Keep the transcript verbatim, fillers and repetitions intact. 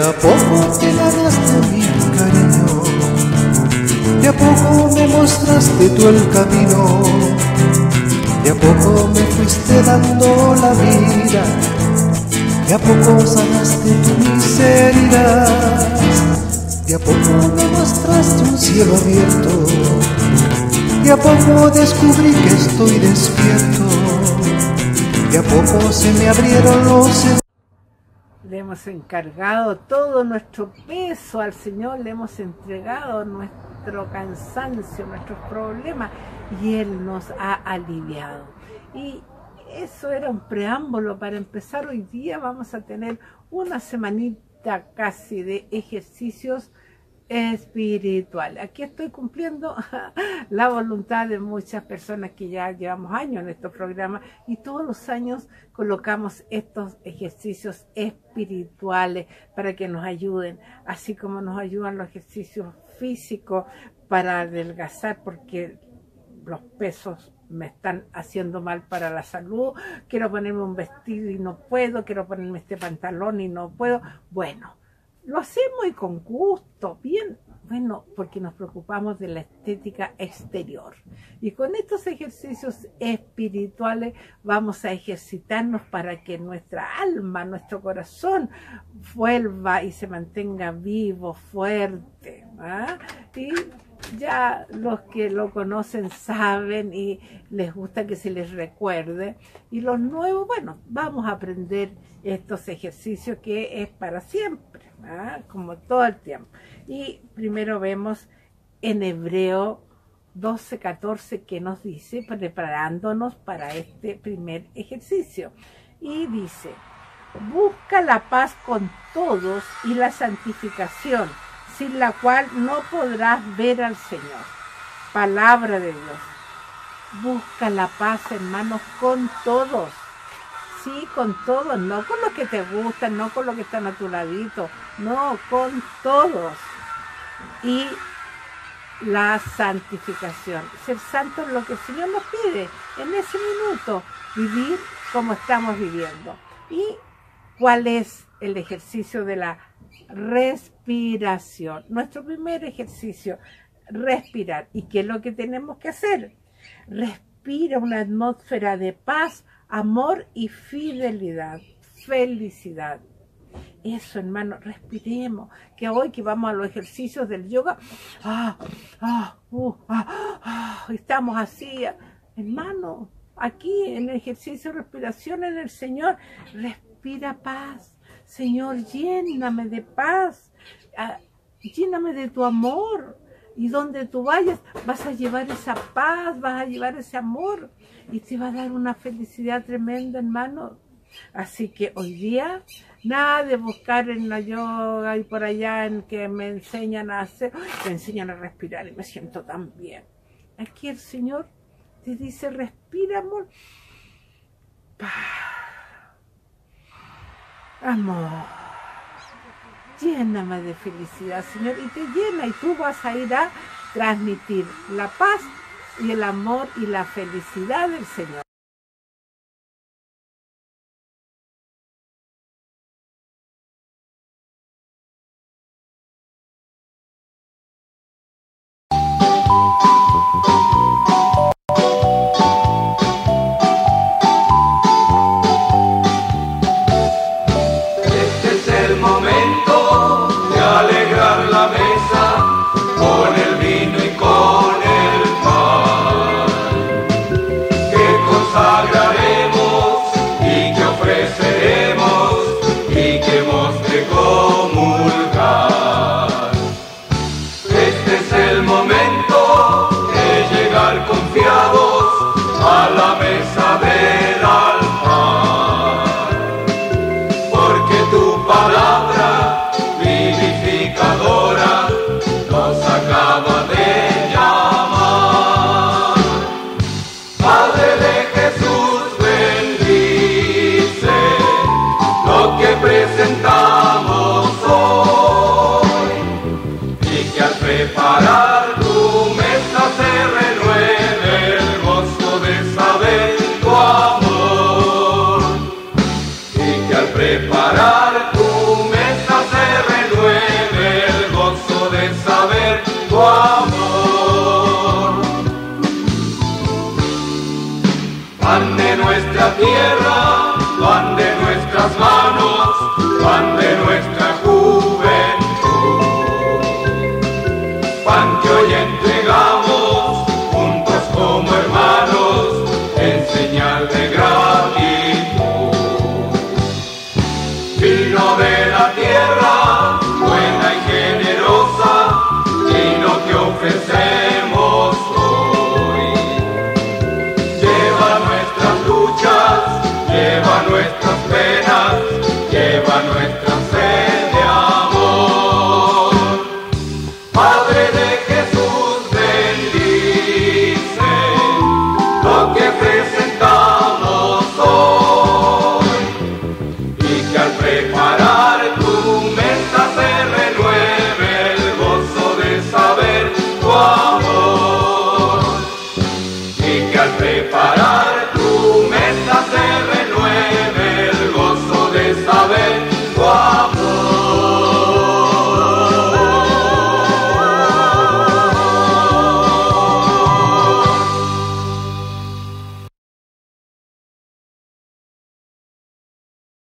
a poco te ganaste mi cariño, de a poco me mostraste tú el camino, de a poco me fuiste dando la vida, de a poco sanaste tu miseria, de a poco me mostraste un cielo abierto, de a poco descubrí que estoy despierto, de a poco se me abrieron los... Le hemos encargado todo nuestro peso al Señor, le hemos entregado nuestro cansancio, nuestros problemas, y Él nos ha aliviado. Y eso era un preámbulo para empezar. Hoy día vamos a tener una semanita casi de ejercicios espirituales. Aquí estoy cumpliendo la voluntad de muchas personas que ya llevamos años en estos programas, y todos los años colocamos estos ejercicios espirituales para que nos ayuden, así como nos ayudan los ejercicios físicos para adelgazar, porque los pesos me están haciendo mal para la salud. Quiero ponerme un vestido y no puedo, quiero ponerme este pantalón y no puedo. Bueno, lo hacemos y con gusto, bien, bueno, porque nos preocupamos de la estética exterior. Y con estos ejercicios espirituales vamos a ejercitarnos para que nuestra alma, nuestro corazón vuelva y se mantenga vivo, fuerte, ¿ah? Y ya los que lo conocen saben y les gusta que se les recuerde. Y los nuevos, bueno, vamos a aprender estos ejercicios que es para siempre, ¿ah? Como todo el tiempo. Y primero vemos en Hebreo doce, catorce, que nos dice, preparándonos para este primer ejercicio. Y dice: busca la paz con todos y la santificación, sin la cual no podrás ver al Señor. Palabra de Dios. Busca la paz, hermanos, con todos. Sí, con todos, no con los que te gustan, no con los que están a tu ladito, no, con todos. Y la santificación. Ser santo es lo que el Señor nos pide en ese minuto, vivir como estamos viviendo. ¿Y cuál es el ejercicio de la respiración? Nuestro primer ejercicio, respirar. ¿Y qué es lo que tenemos que hacer? Respira una atmósfera de paz, amor y fidelidad, felicidad. Eso, hermano, respiremos. Que hoy que vamos a los ejercicios del yoga, ah, ah, uh, ah, ah, estamos así, hermano, aquí en el ejercicio de respiración en el Señor, respira paz. Señor, lléname de paz, ah, lléname de tu amor. Y donde tú vayas, vas a llevar esa paz, vas a llevar ese amor, y te va a dar una felicidad tremenda, hermano. Así que hoy día, nada de buscar en la yoga y por allá en que me enseñan a hacer, me enseñan a respirar y me siento tan bien. Aquí el Señor te dice: respira, amor. Paz. Amor. Lléname de felicidad, Señor, y te llena, y tú vas a ir a transmitir la paz y el amor y la felicidad del Señor. Preparar tu mesa se amor. Pan de nuestra tierra, pan de nuestras manos, pan de nuestra juventud. Pan que hoy entregamos juntos como hermanos en señal de gratitud. Vino de la tierra, buena y generosa, vino que ofrecemos hoy. Lleva nuestras luchas, lleva nuestras penas, lleva nuestra sed de amor. Padre de Jesús, bendice lo que presentamos hoy, y que al preparar tu mesa se renueve el gozo de saber tu amor, y que al preparar